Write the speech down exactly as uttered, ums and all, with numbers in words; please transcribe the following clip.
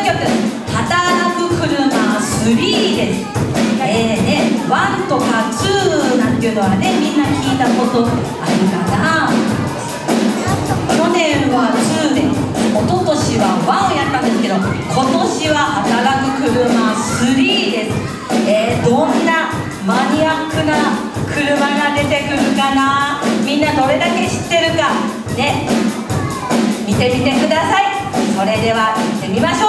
曲「働く車スリー」です。えーね、ワンとかツーなんていうのはね、みんな聞いたことあるかな。去年はツーで、一昨年はワンをやったんですけど、今年は働く車スリーです。えー、どんなマニアックな車が出てくるかな。みんなどれだけ知ってるかね、見てみてください。それでは行ってみましょう。